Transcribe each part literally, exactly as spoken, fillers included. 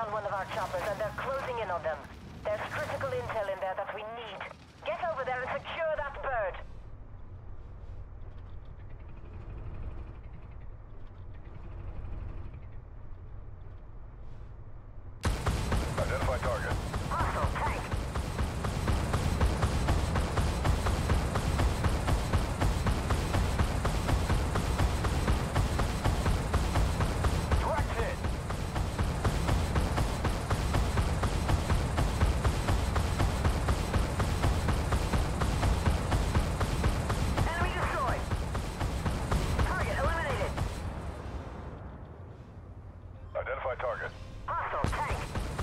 down one of our choppers and they're closing in on them. There's critical intel in there that we need. Get over there and secure that bird. Identify target. Hostile tank. Identify target. Hostile tank.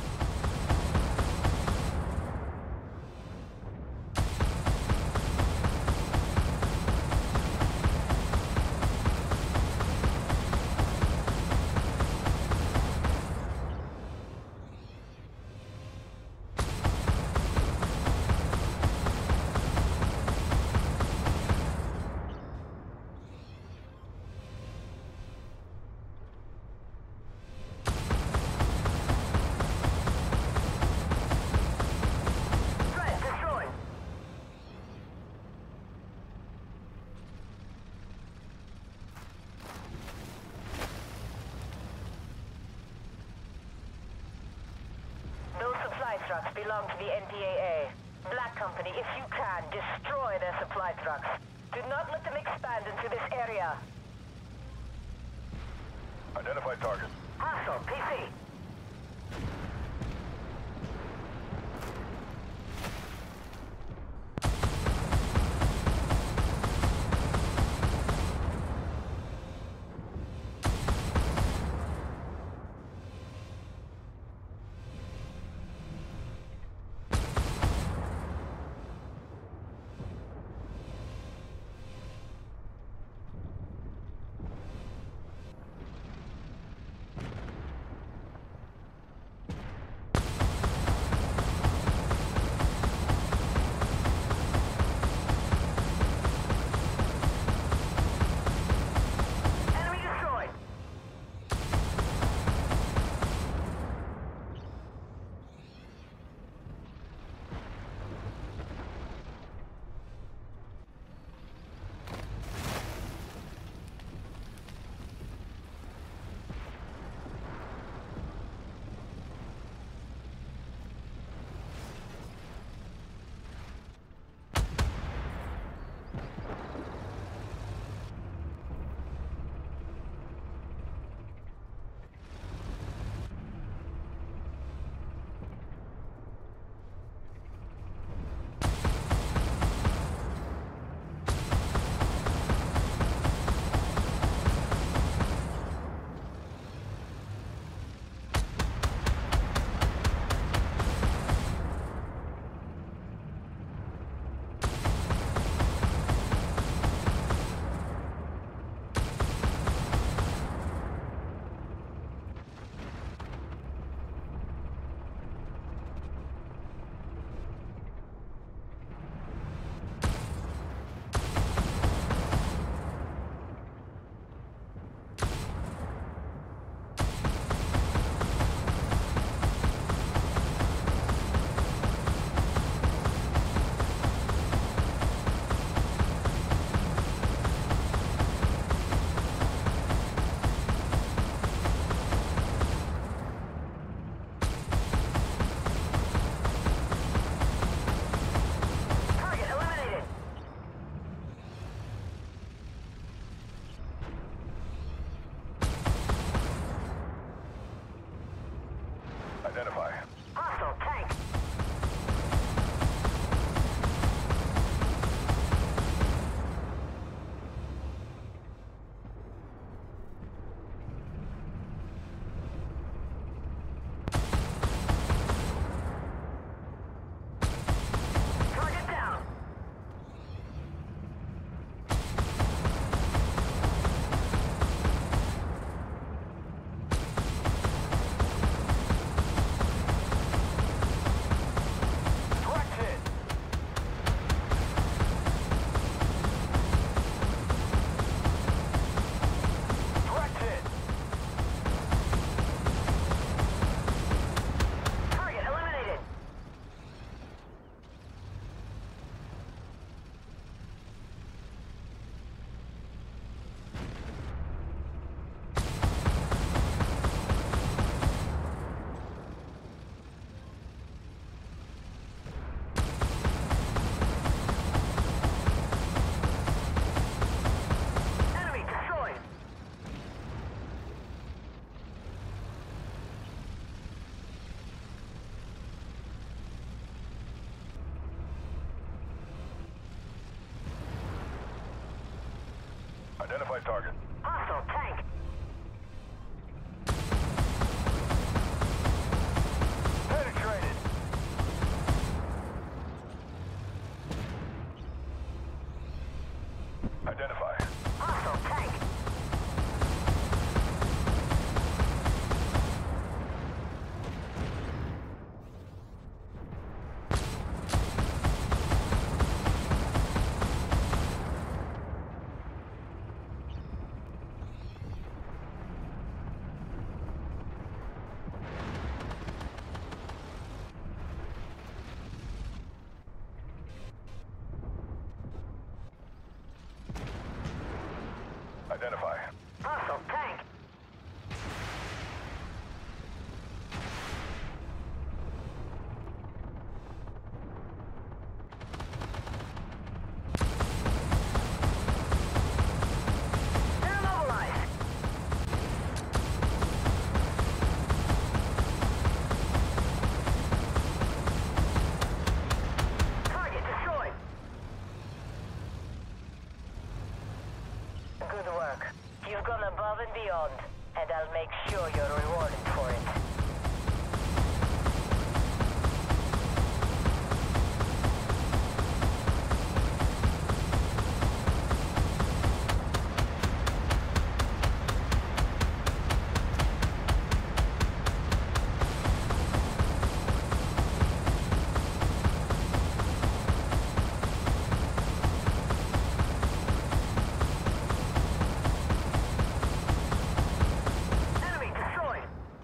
Those supply trucks belong to the N D A A. Black Company, if you can, destroy their supply trucks. Do not let them expand into this area. Identify target. Hostile P C. target. Hostile tank. Penetrated. Identify. Hostile tank. Identify. Hostile tank. They're mobilized. Target destroyed. Good work. You've gone above and beyond, and I'll make sure you're rewarded for it. Enemy destroyed.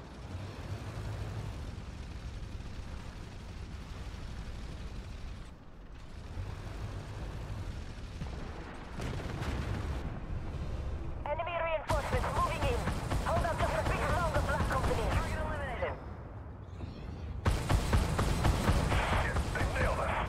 Enemy reinforcements moving in. Hold up just a bit longer, Black Company. Target eliminated. Shit, they nailed us.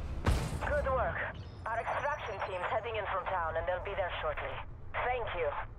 Good work. Our extraction team's heading in from town, and they'll be there shortly. Thank you.